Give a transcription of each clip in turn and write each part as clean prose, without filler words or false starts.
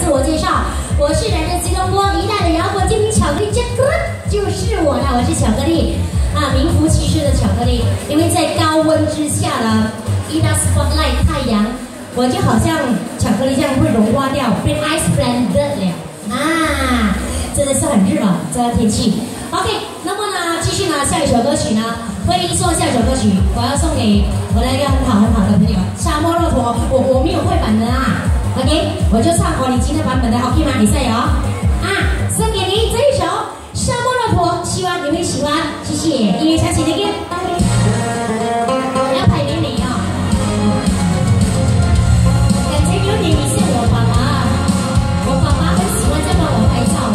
自我介绍，我是来自吉隆坡一代的摇滚精品巧克力家，就是我啦，我是巧克力啊，名副其实的巧克力。因为在高温之下呢，一到 spotlight 太阳，我就好像巧克力这样会融化掉，变 ice blended 了啊，真的是很热啊，这个天气。OK， 那么呢，继续呢，下一首歌曲呢，会做下一首歌曲，我要送给我的一个很好的朋友，沙漠骆驼，我没有会版的啊。OK， 我就唱你今天版本的 OK 吗？你加油啊！送给您这一首《沙漠骆驼》，希望你会喜欢，谢谢。音乐响起，再见。要拍美美啊！感觉有点像我爸爸，我爸爸很喜欢在帮我拍照。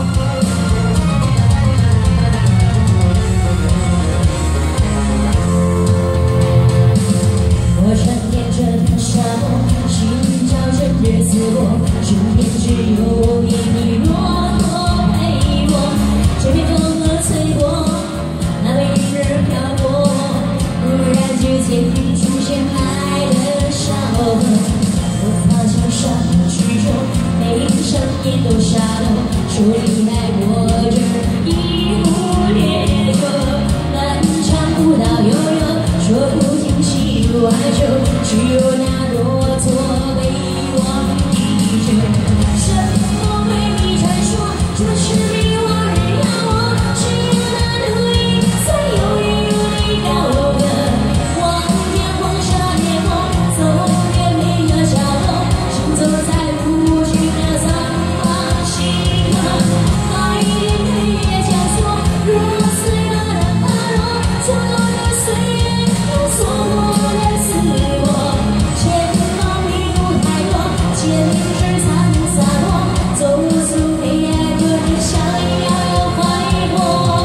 我穿越这片沙漠，寻找着日子过，身边只有一匹骆驼陪我。这片风儿吹过，那被云儿飘过，忽然之间出现爱的小河。我爬进沙漠之中，悲伤也都下落，说离开我这一无烈酒，漫长古道悠悠，说不尽喜怒哀愁，只有那骆驼被我依旧。什么鬼秘传说，什么是迷我人要我，只有那路影在有雨有你高歌，望见黄沙烈火，走遍每个角落，行走在无尽的苍茫星河，白天黑夜交错，如此的爬落，错落的岁月，又错过的自我，前方迷路太多，坚持洒落，走出黑暗，个人想要有快活。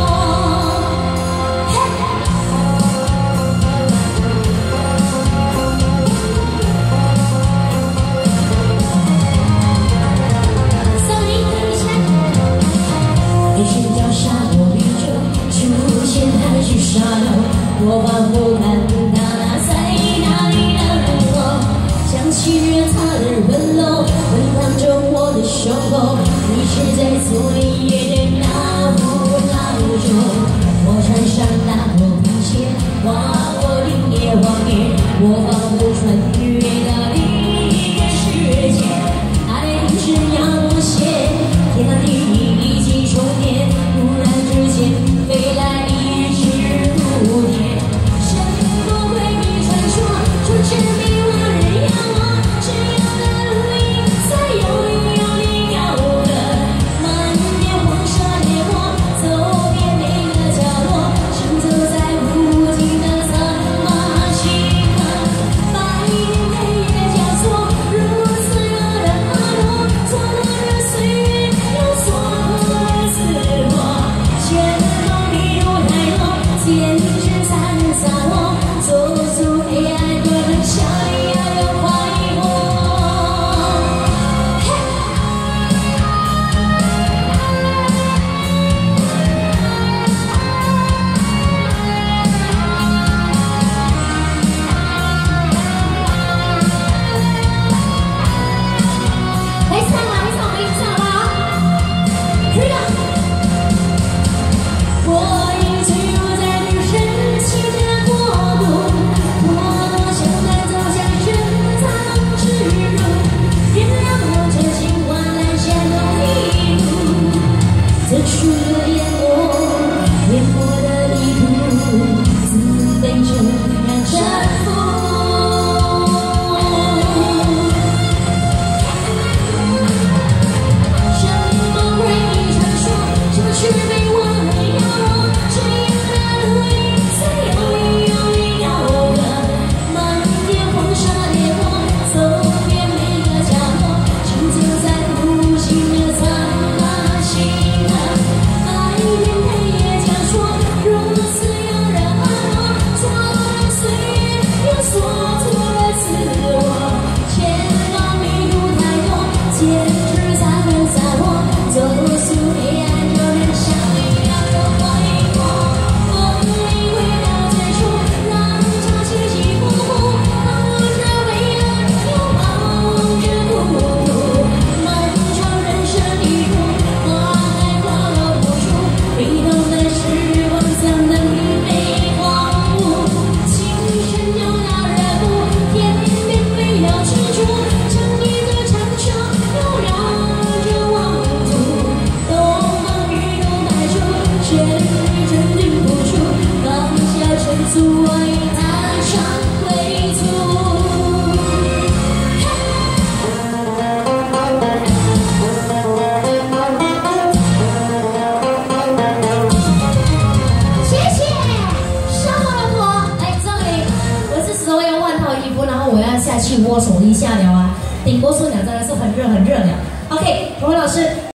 送你一下。人生叫沙漠宇宙，出现海市蜃楼，我仿佛看到那在哪里的我，想起了他的温柔，温烫着我的胸口，你是在昨夜的那副老酒，我穿上大破皮鞋，划过林野荒野，我仿佛穿越到另一个世界，爱是要我写，天和地一起重叠，突然之间飞来一只蝴蝶，什么鬼秘传说，说是迷我人要我，只有那路影在有雨有你高歌，漫天黄沙烈火，走遍每个角落，行走在无尽的苍茫星河，白天黑夜交错，如此热的爬落，错落的岁月，又错过了自我，前方迷路太多，坚持才能洒落，走出黑暗，个人想要有快活。来上啦，来上，我给你上吧，可以了。我已坠入在女神奇的国度，我想带走向深藏之路，原谅我这情话难下的迷路，这属于淹没的意图，自卑成让征服。什么鬼秘传说，什么是被我人要我，只有那路影在有雨有你高歌，漫天黄沙烈火，走遍每个角落，行走在无尽的苍茫星河，白天黑夜交错，如此有人爱我，错落的岁月，又蹉跎了自我，前方迷路太多，坚持才能洒落，走出黑暗，有人想要有快活。风里回到最初，浪潮起起伏伏，彷徨着未来，又彷徨着孤独，漫天起握手一下了啊！顶波说鸟真的是很热很热了。OK， 同文老师。